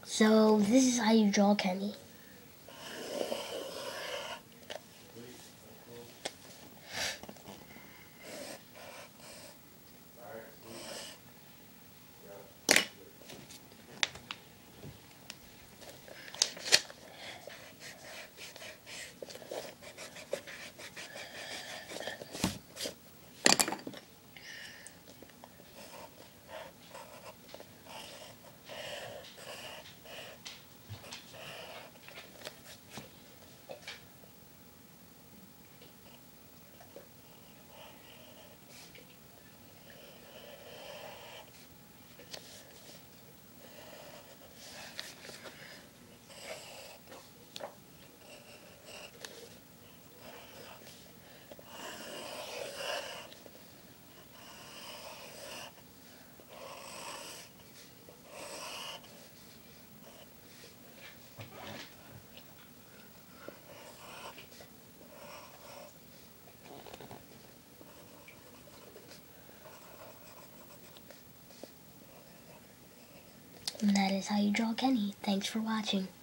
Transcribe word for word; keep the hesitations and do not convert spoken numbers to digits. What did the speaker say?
So this is how you draw Kenny. And that is how you draw Kenny. Thanks for watching.